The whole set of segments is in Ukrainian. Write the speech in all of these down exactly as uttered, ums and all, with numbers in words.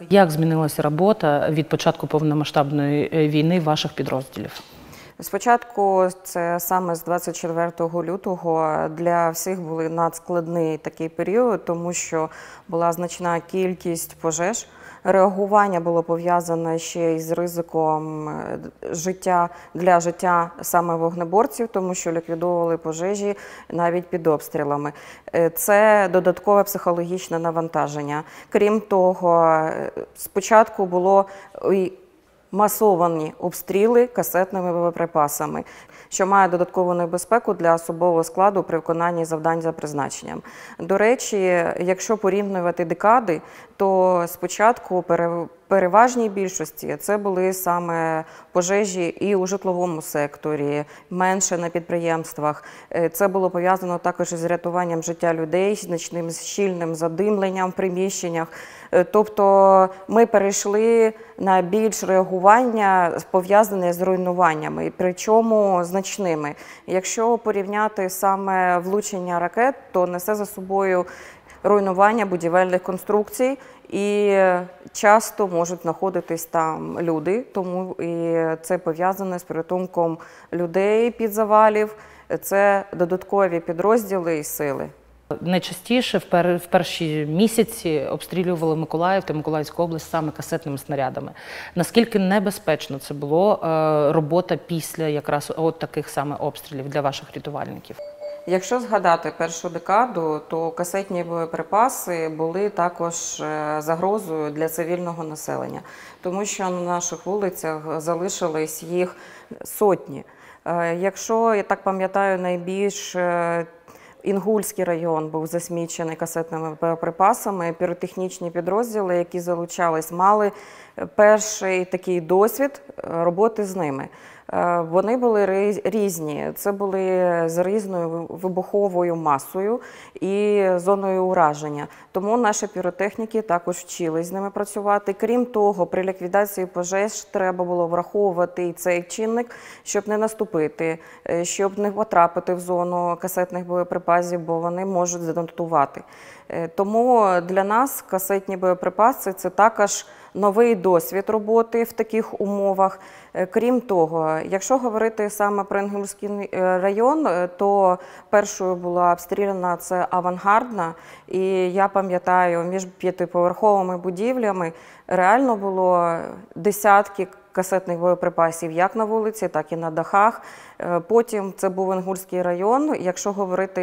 Як змінилася робота від початку повномасштабної війни ваших підрозділів? Спочатку, це саме з двадцять четвертого лютого, для всіх був надскладний такий період, тому що була значна кількість пожеж. Реагування було пов'язане ще із ризиком життя для життя саме вогнеборців, тому що ліквідовували пожежі навіть під обстрілами. Це додаткове психологічне навантаження. Крім того, спочатку було масовані обстріли касетними боєприпасами, що має додаткову небезпеку для особового складу при виконанні завдань за призначенням. До речі, якщо порівнювати декади, то спочатку переважній більшості це були саме пожежі і у житловому секторі, менше на підприємствах. Це було пов'язано також із рятуванням життя людей, значним щільним задимленням в приміщеннях. Тобто ми перейшли на більш реагування, пов'язане з руйнуваннями, причому значними. Якщо порівняти саме влучення ракет, то несе за собою руйнування будівельних конструкцій, і часто можуть знаходитись там люди, тому і це пов'язане з притулком людей під завалів, це додаткові підрозділи і сили. Найчастіше в, пер, в перші місяці обстрілювали Миколаїв та Миколаївську область саме касетними снарядами. Наскільки небезпечно це було е, робота після якраз от таких саме обстрілів для ваших рятувальників? Якщо згадати першу декаду, то касетні боєприпаси були також загрозою для цивільного населення, тому що на наших вулицях залишились їх сотні. Якщо, я так пам'ятаю, найбільш Інгульський район був засмічений касетними боєприпасами, піротехнічні підрозділи, які залучались, мали перший такий досвід роботи з ними. Вони були різні, це були з різною вибуховою масою і зоною ураження. Тому наші піротехніки також вчились з ними працювати. Крім того, при ліквідації пожеж треба було враховувати і цей чинник, щоб не наступити, щоб не потрапити в зону касетних боєприпасів, бо вони можуть занотувати. Тому для нас касетні боєприпаси – це також новий досвід роботи в таких умовах. Крім того, якщо говорити саме про Інгульський район, то першою була обстріляна це Авангардна, і я пам'ятаю, між п'ятиповерховими будівлями реально було десятки касетних боєприпасів як на вулиці, так і на дахах. Потім це був Інгульський район. Якщо говорити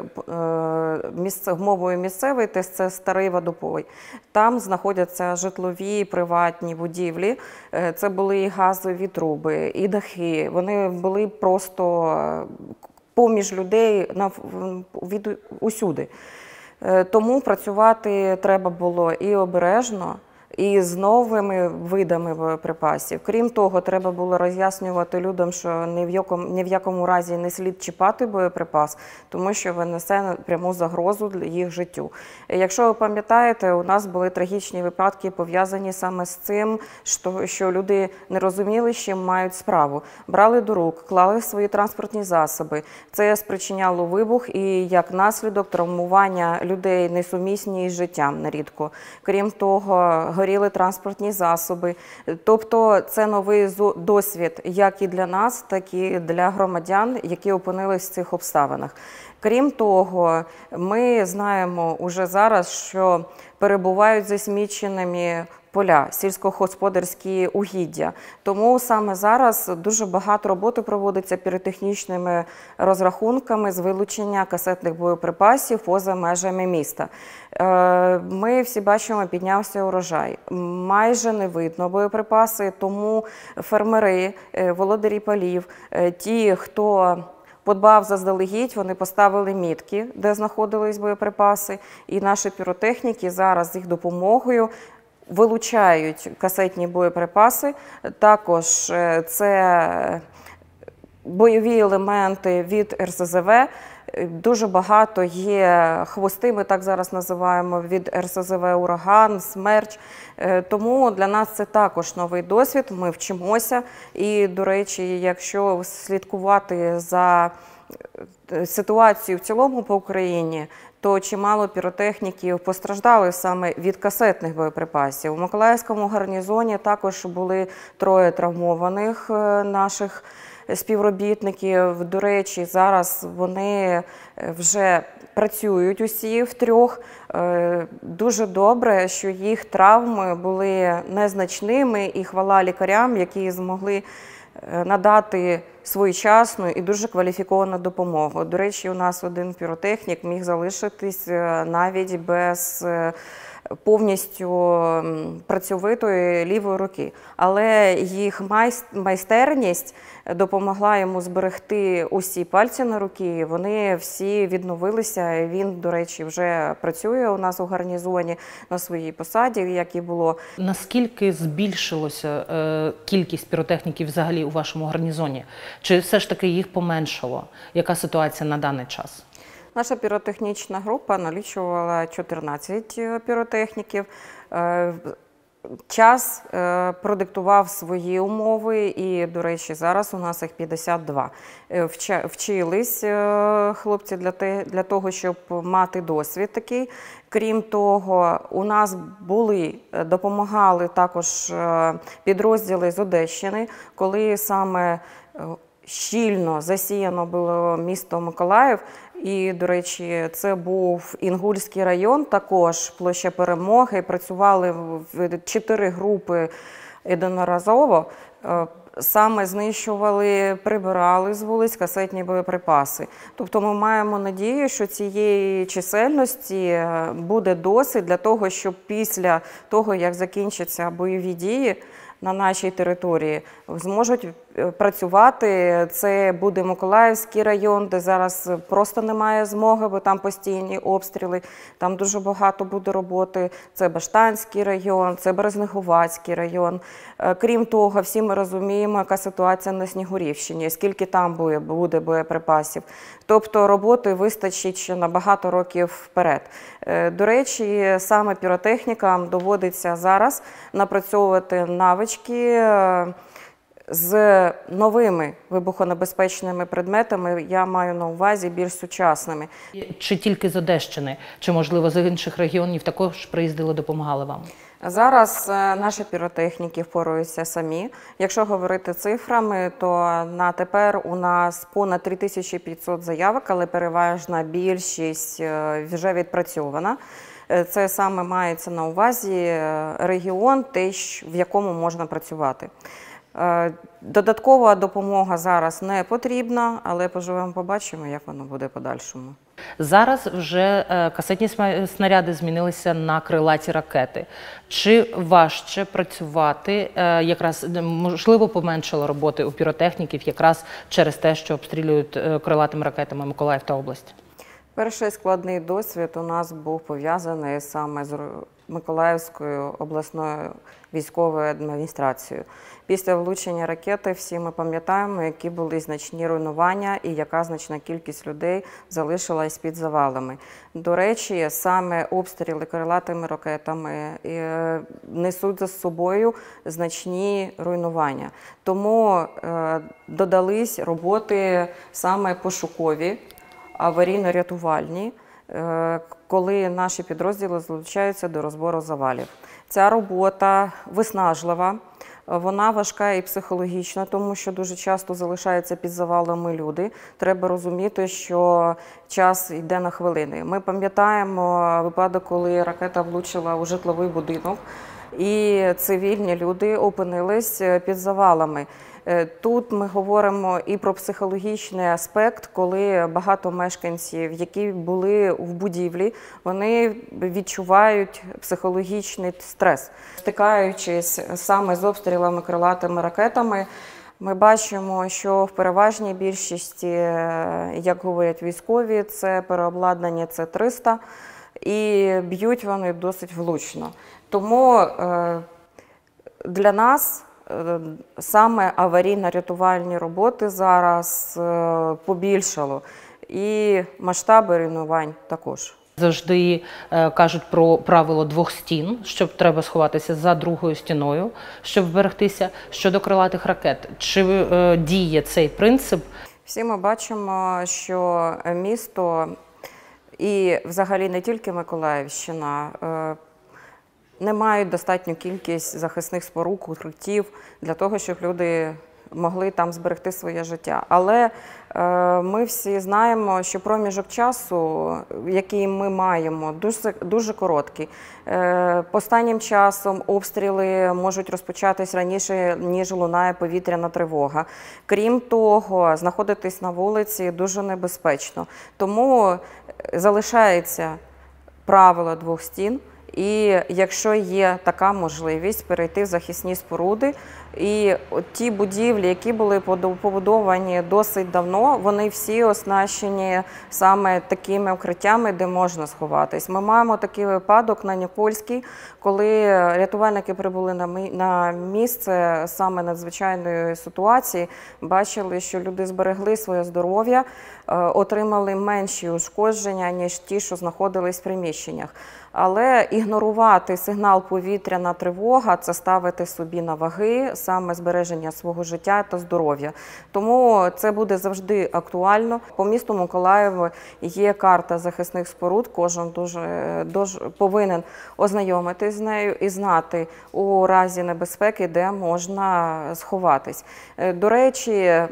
мовою місцевої, то це Старий Водопой. Там знаходяться житлові, приватні будівлі. Це були і газові труби, і дахи. Вони були просто поміж людей від усюди. Тому працювати треба було і обережно, і з новими видами боєприпасів. Крім того, треба було роз'яснювати людям, що ні в якому, ні в якому разі не слід чіпати боєприпас, тому що він несе пряму загрозу для їх життю. Якщо ви пам'ятаєте, у нас були трагічні випадки, пов'язані саме з цим, що, що люди не розуміли, з чим мають справу. Брали до рук, клали свої транспортні засоби. Це спричиняло вибух і, як наслідок, травмування людей несумісні із життям нерідко. Крім того, горіли транспортні засоби. Тобто це новий досвід як і для нас, так і для громадян, які опинились в цих обставинах. Крім того, ми знаємо уже зараз, що перебувають засміченими поля, сільськогосподарські угіддя. Тому саме зараз дуже багато роботи проводиться піротехнічними розрахунками з вилучення касетних боєприпасів поза межами міста. Ми всі бачимо, піднявся урожай. Майже не видно боєприпаси, тому фермери, володарі полів, ті, хто подбав заздалегідь, вони поставили мітки, де знаходились боєприпаси, і наші піротехніки зараз з їх допомогою вилучають касетні боєприпаси. Також це бойові елементи від ер ес зе ве. Дуже багато є хвости, ми так зараз називаємо, від ер ес зе ве «Ураган», «Смерч». Тому для нас це також новий досвід, ми вчимося. І, до речі, якщо слідкувати за ситуацію в цілому по Україні, то чимало піротехніків постраждали саме від касетних боєприпасів. У Миколаївському гарнізоні також були троє травмованих наших співробітників. До речі, зараз вони вже працюють усі втрьох. Дуже добре, що їх травми були незначними, і хвала лікарям, які змогли надати своєчасну і дуже кваліфіковану допомогу. До речі, у нас один піротехнік міг залишитись навіть без повністю працьовитої лівої руки. Але їх майстерність допомогла йому зберегти усі пальці на руці, вони всі відновилися. Він, до речі, вже працює у нас у гарнізоні на своїй посаді, як і було. Наскільки збільшилося е, кількість піротехніків взагалі у вашому гарнізоні? Чи все ж таки їх поменшало? Яка ситуація на даний час? Наша піротехнічна група налічувала чотирнадцять піротехніків. Час продиктував свої умови і, до речі, зараз у нас їх п'ятдесят два. Вчились хлопці для, те, для того, щоб мати досвід такий. Крім того, у нас були, допомагали також підрозділи з Одещини, коли саме щільно засіяно було місто Миколаїв. І, до речі, це був Інгульський район, також площа Перемоги. Працювали в чотири групи одноразово. Саме знищували, прибирали з вулиць касетні боєприпаси. Тобто ми маємо надію, що цієї чисельності буде досить для того, щоб після того, як закінчаться бойові дії на нашій території, зможуть працювати. Це буде Миколаївський район, де зараз просто немає змоги, бо там постійні обстріли, там дуже багато буде роботи. Це Баштанський район, це Березнегуватський район. Крім того, всі ми розуміємо, яка ситуація на Снігурівщині, скільки там буде боєприпасів. Тобто роботи вистачить ще на багато років вперед. До речі, саме піротехнікам доводиться зараз напрацьовувати навички з новими вибухонебезпечними предметами, я маю на увазі більш сучасними. Чи тільки з Одещини, чи, можливо, з інших регіонів також приїздили, допомагали вам? Зараз наші піротехніки впораються самі. Якщо говорити цифрами, то на тепер у нас понад три тисячі п'ятсот заявок, але переважна більшість вже відпрацьована. Це саме мається на увазі регіон, в якому можна працювати. Додаткова допомога зараз не потрібна, але поживемо, побачимо, як воно буде подальшому. Зараз вже касетні снаряди змінилися на крилаті ракети. Чи важче працювати, якраз, можливо, поменшало роботи у піротехніків якраз через те, що обстрілюють крилатими ракетами Миколаїв та область? Перший складний досвід у нас був пов'язаний саме з Миколаївською обласною військовою адміністрацією. Після влучення ракети всі ми пам'ятаємо, які були значні руйнування і яка значна кількість людей залишилась під завалами. До речі, саме обстріли крилатими ракетами несуть за собою значні руйнування. Тому додались роботи саме пошукові, аварійно-рятувальні, коли наші підрозділи залучаються до розбору завалів. Ця робота виснажлива, вона важка і психологічна, тому що дуже часто залишаються під завалами люди. Треба розуміти, що час йде на хвилини. Ми пам'ятаємо випадок, коли ракета влучила у житловий будинок, і цивільні люди опинились під завалами. Тут ми говоримо і про психологічний аспект, коли багато мешканців, які були в будівлі, вони відчувають психологічний стрес. Стикаючись саме з обстрілами крилатими ракетами, ми бачимо, що в переважній більшості, як говорять військові, це переобладнання С триста, і б'ють вони досить влучно. Тому для нас саме аварійно-рятувальні роботи зараз побільшало, і масштаби руйнувань також. Завжди е, кажуть про правило двох стін, щоб треба сховатися за другою стіною, щоб вберегтися. Щодо крилатих ракет, чи е, діє цей принцип? Всі ми бачимо, що місто і взагалі не тільки Миколаївщина не мають достатню кількість захисних споруд, укриттів для того, щоб люди могли там зберегти своє життя. Але е, ми всі знаємо, що проміжок часу, який ми маємо, дуже, дуже короткий. Е, останнім часом обстріли можуть розпочатись раніше, ніж лунає повітряна тривога. Крім того, знаходитись на вулиці дуже небезпечно. Тому залишається правило двох стін. І якщо є така можливість перейти в захисні споруди, і ті будівлі, які були побудовані досить давно, вони всі оснащені саме такими укриттями, де можна сховатись. Ми маємо такий випадок на Нікольській, коли рятувальники прибули на місце саме надзвичайної ситуації, бачили, що люди зберегли своє здоров'я, отримали менші ушкодження, ніж ті, що знаходились в приміщеннях. Але ігнорувати сигнал повітряна тривога – це ставити собі на ваги саме збереження свого життя та здоров'я. Тому це буде завжди актуально. По місту Миколаєву є карта захисних споруд, кожен дуже, дуже повинен ознайомитись з нею і знати у разі небезпеки, де можна сховатись. До речі,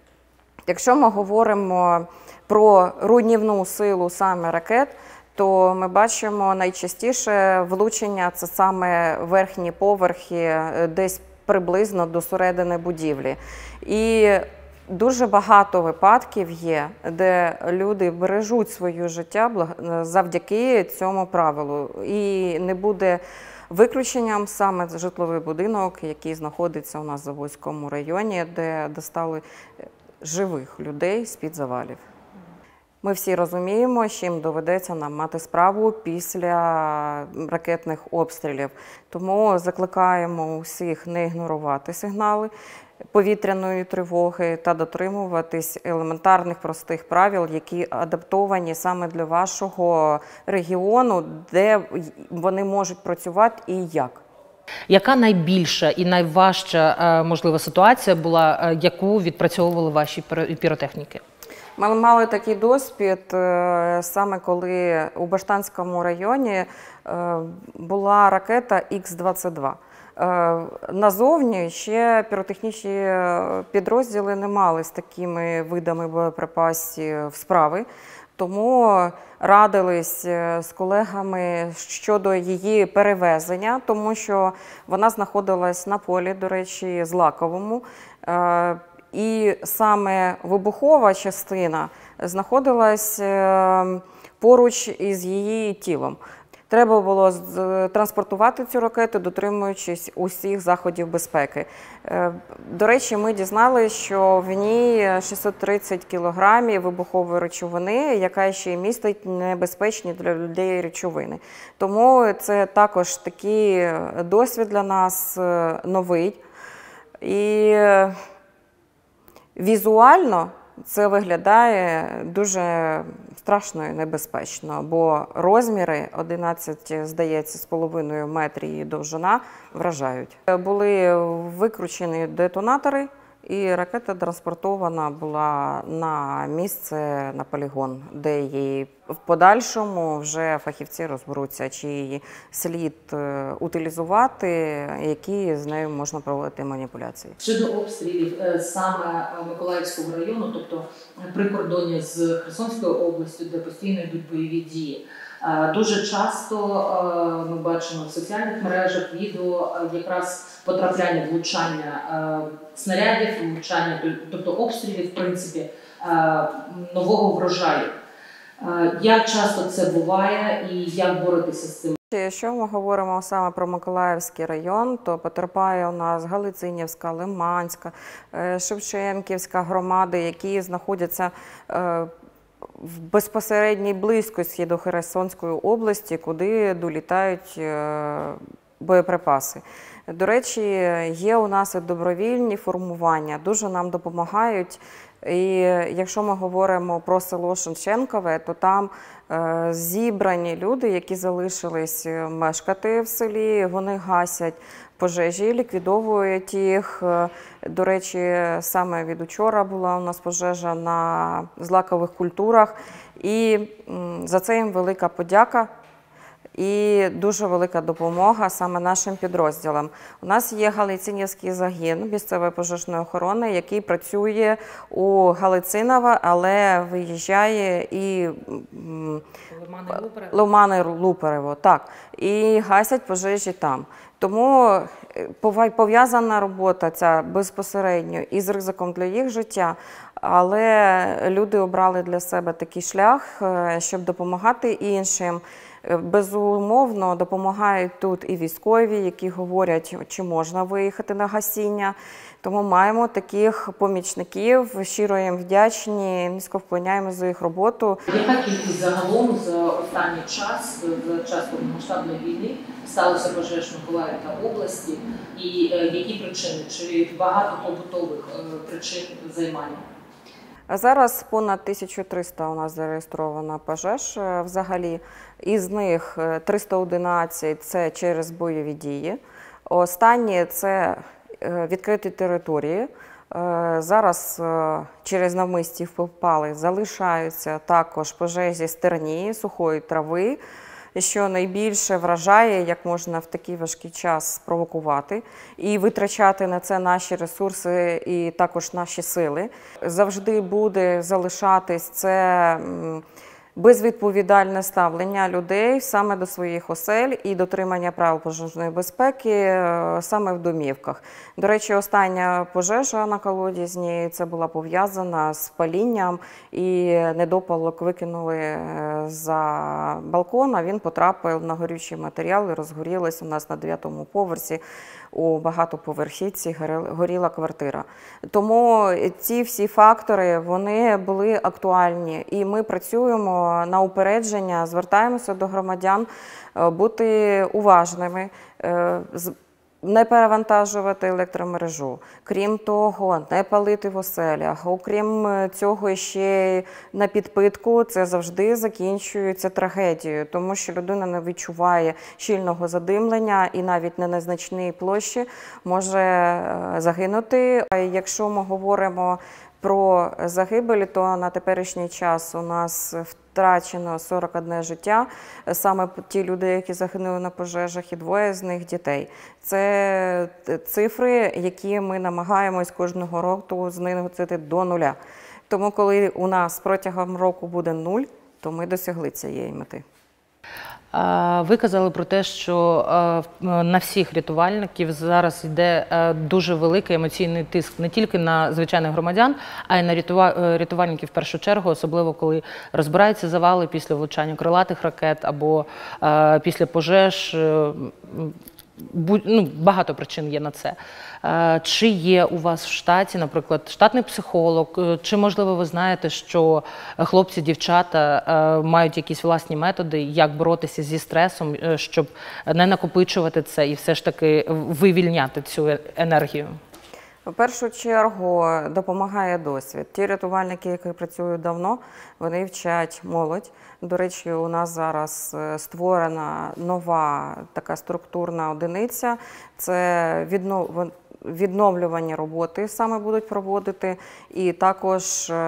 якщо ми говоримо про руйнівну силу саме ракет, то ми бачимо найчастіше влучення – це саме верхні поверхи, десь приблизно до середини будівлі. І дуже багато випадків є, де люди бережуть своє життя завдяки цьому правилу. І не буде виключенням саме житловий будинок, який знаходиться у нас в Заводському районі, де достали живих людей з-під завалів. Ми всі розуміємо, з чим доведеться нам мати справу після ракетних обстрілів. Тому закликаємо усіх не ігнорувати сигнали повітряної тривоги та дотримуватись елементарних простих правил, які адаптовані саме для вашого регіону, де вони можуть працювати і як. Яка найбільша і найважча, можливо, ситуація була, яку відпрацьовували ваші піротехніки? Ми мали такий досвід, саме коли у Баштанському районі була ракета ікс двадцять два. Назовні ще піротехнічні підрозділи не мали з такими видами боєприпасів справи, тому радились з колегами щодо її перевезення, тому що вона знаходилась на полі, до речі, Злаковому. І саме вибухова частина знаходилась поруч із її тілом. Треба було транспортувати цю ракету, дотримуючись усіх заходів безпеки. До речі, ми дізналися, що в ній шістсот тридцять кілограмів вибухової речовини, яка ще й містить небезпечні для людей речовини. Тому це також такий досвід для нас новий. І візуально це виглядає дуже страшно і небезпечно, бо розміри одинадцять, здається, з половиною метрів її довжина вражають. Були викручені детонатори, і ракета транспортована була на місце, на полігон, де її в подальшому вже фахівці розберуться, чи її слід утилізувати, які з нею можна проводити маніпуляції. Щодо обстрілів саме Миколаївського району, тобто при кордоні з Херсонською областю, де постійно йдуть бойові дії, дуже часто ми бачимо в соціальних мережах відео якраз потрапляння, влучання снарядів, влучання, тобто обстрілів, в принципі, нового врожаю. Як часто це буває і як боротися з цим? Якщо ми говоримо саме про Миколаївський район, то потерпає у нас Галицинівська, Лиманська, Шевченківська громади, які знаходяться в безпосередній близькості до Херсонської області, куди долітають боєприпаси. До речі, є у нас і добровільні формування, дуже нам допомагають. І якщо ми говоримо про село Шевченкове, то там е, зібрані люди, які залишились мешкати в селі, вони гасять пожежі, ліквідовують їх. До речі, саме від учора була у нас пожежа на злакових культурах, і за це їм велика подяка. І дуже велика допомога саме нашим підрозділам. У нас є Галицинівський загін місцевої пожежної охорони, який працює у Галициново, але виїжджає і Лимани-Луперево, так, і гасять пожежі там. Тому пов'язана робота ця безпосередньо із ризиком для їх життя, але люди обрали для себе такий шлях, щоб допомагати іншим. Безумовно, допомагають тут і військові, які говорять, чи можна виїхати на гасіння. Тому маємо таких помічників, щиро їм вдячні, низько вклоняємо за їх роботу. Яка кількість загалом за останній час, за час повномасштабної війни, сталося пожеж в Миколаєві та області? І які причини? Чи багато побутових причин займання? Зараз понад тисяча триста у нас зареєстровано пожеж взагалі. Із них триста одинадцять – це через бойові дії. Останні – це відкриті території. Зараз через навмисті впали залишаються також пожежі стерні, сухої трави, що найбільше вражає, як можна в такий важкий час спровокувати і витрачати на це наші ресурси і також наші сили. Завжди буде залишатись це безвідповідальне ставлення людей саме до своїх осель і дотримання правил пожежної безпеки саме в домівках. До речі, остання пожежа на Колодязній – це була пов'язана з палінням, і недопалок викинули за балкон, а він потрапив на горючий матеріал і розгорілось у нас на дев'ятому поверсі. У багатоповерхівці горіла квартира. Тому ці всі фактори, вони були актуальні. І ми працюємо на упередження, звертаємося до громадян бути уважними, не перевантажувати електромережу. Крім того, не палити в оселях. Окрім цього, ще на підпитку це завжди закінчується трагедією, тому що людина не відчуває щільного задимлення і навіть на незначній площі може загинути. Якщо ми говоримо про загибелі, то на теперішній час у нас втрачено сорок одне життя. Саме ті люди, які загинули на пожежах, і двоє з них дітей. Це цифри, які ми намагаємось кожного року знизити до нуля. Тому коли у нас протягом року буде нуль, то ми досягли цієї мети. Ви казали про те, що на всіх рятувальників зараз йде дуже великий емоційний тиск не тільки на звичайних громадян, а й на рятувальників в першу чергу, особливо коли розбираються завали після влучання крилатих ракет або після пожеж. Ну, багато причин є на це. Чи є у вас в штаті, наприклад, штатний психолог, чи, можливо, ви знаєте, що хлопці, дівчата мають якісь власні методи, як боротися зі стресом, щоб не накопичувати це і все ж таки вивільняти цю енергію? В першу чергу допомагає досвід. Ті рятувальники, які працюють давно, вони вчать молодь. До речі, у нас зараз створена нова така структурна одиниця. Це відновлювання роботи саме будуть проводити, і також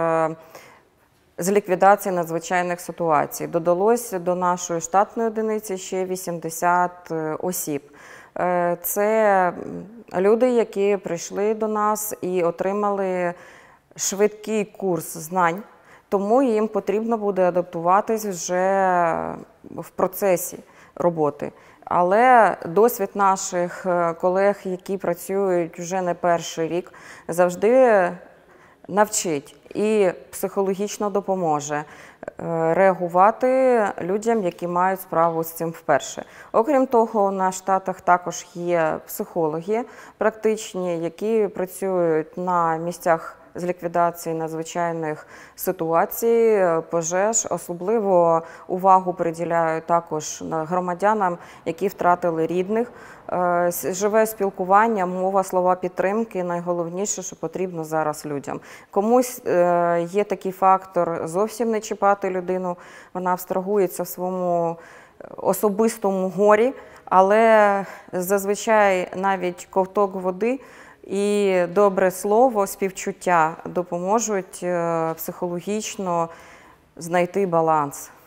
з ліквідації надзвичайних ситуацій. Додалося до нашої штатної одиниці ще вісімдесят осіб. Це люди, які прийшли до нас і отримали швидкий курс знань, тому їм потрібно буде адаптуватись вже в процесі роботи. Але досвід наших колег, які працюють вже не перший рік, завжди навчить і психологічно допоможе реагувати людям, які мають справу з цим вперше. Окрім того, на штатах також є психологи практичні, які працюють на місцях з ліквідації надзвичайних ситуацій, пожеж. Особливо увагу приділяють також громадянам, які втратили рідних. Живе спілкування, мова, слова підтримки – найголовніше, що потрібно зараз людям. Комусь є такий фактор зовсім не чіпати людину, вона абстрагується в своєму особистому горі, але зазвичай навіть ковток води і добре слово, співчуття допоможуть психологічно знайти баланс.